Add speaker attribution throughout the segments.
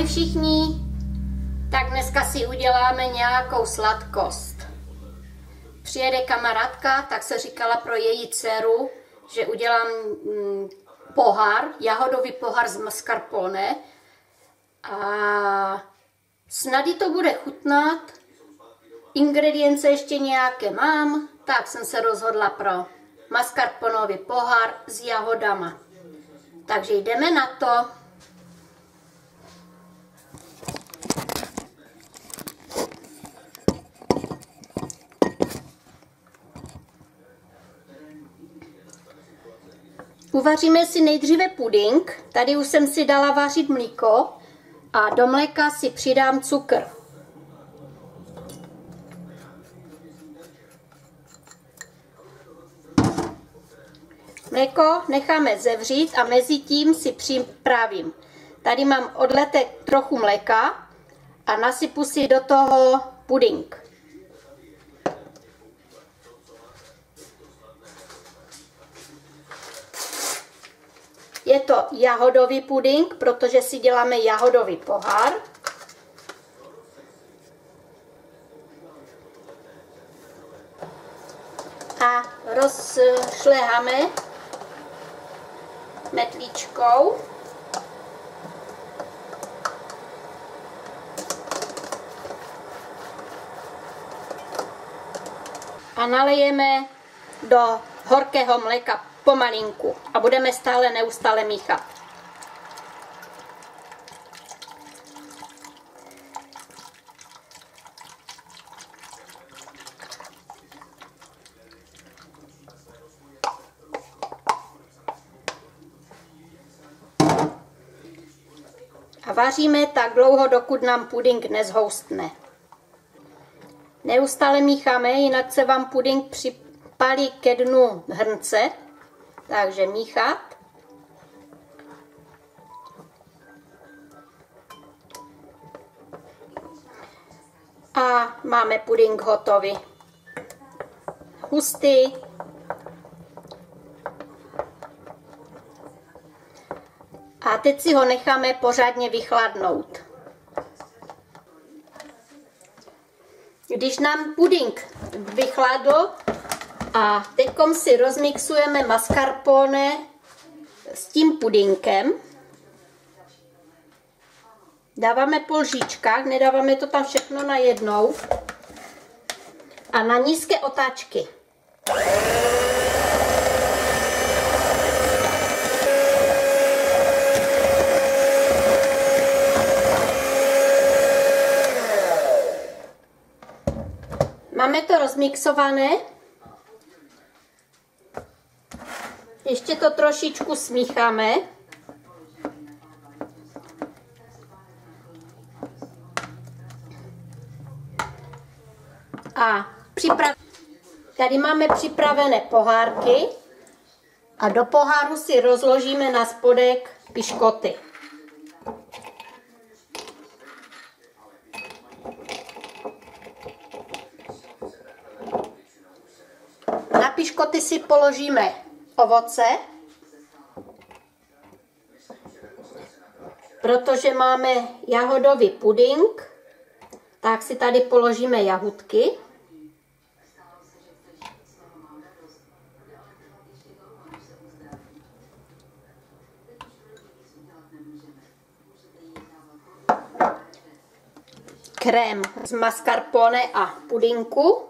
Speaker 1: Ahoj všichni, tak dneska si uděláme nějakou sladkost. Přijede kamarádka, tak se říkala pro její dceru, že udělám pohár, jahodový pohár z mascarpone a snady to bude chutnat. Ingredience ještě nějaké mám, tak jsem se rozhodla pro mascarponový pohár s jahodama. Takže jdeme na to. Uvaříme si nejdříve puding. Tady už jsem si dala vařit mlíko a do mléka si přidám cukr. Mléko necháme zevřít a mezi tím si připravím. Tady mám odletek trochu mléka a nasypu si do toho puding. Je to jahodový puding, protože si děláme jahodový pohár. A rozšleháme metličkou. A nalejeme do horkého mléka pomalinku a budeme neustále míchat. A vaříme tak dlouho, dokud nám puding nezhoustne. Neustále mícháme, jinak se vám puding připálí ke dnu hrnce. Takže míchat. A máme puding hotový. Hustý. A teď si ho necháme pořádně vychladnout. Když nám puding vychladl, a teďkom si rozmixujeme mascarpone s tím pudinkem. Dáváme po lžičkách, nedáváme to tam všechno najednou. A na nízké otáčky. Máme to rozmixované. Ještě to trošičku smícháme. A tady máme připravené pohárky a do poháru si rozložíme na spodek piškoty. Na piškoty si položíme ovoce, protože máme jahodový puding, tak si tady položíme jahůdky. Krém z mascarpone a pudinku.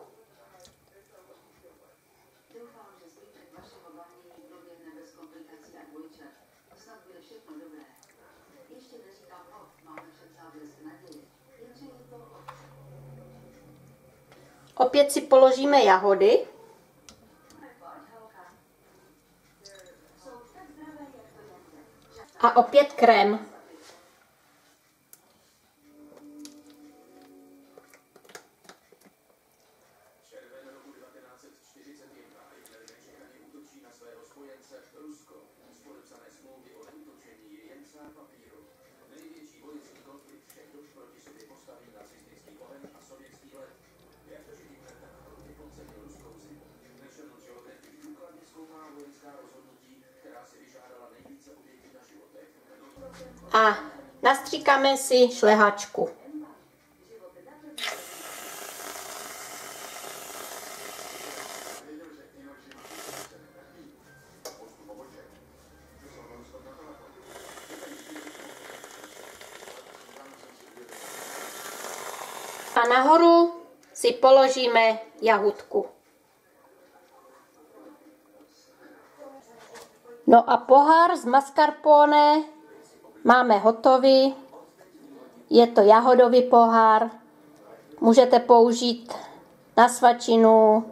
Speaker 1: Opět si položíme jahody. A opět krém. A nastříkáme si šlehačku. A nahoru si položíme jahůdku. No a pohár z mascarpone máme hotový. Je to jahodový pohár. Můžete použít na svačinu,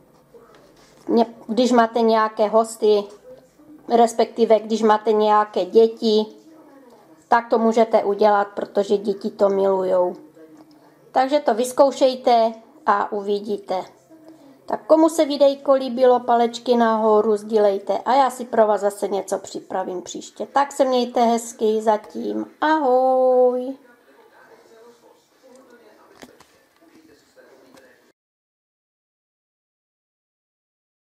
Speaker 1: když máte nějaké hosty, respektive když máte nějaké děti, tak to můžete udělat, protože děti to milujou. Takže to vyzkoušejte a uvidíte. Tak komu se videjko líbilo, palečky nahoru, sdílejte a já si pro vás zase něco připravím příště. Tak se mějte hezky zatím. Ahoj!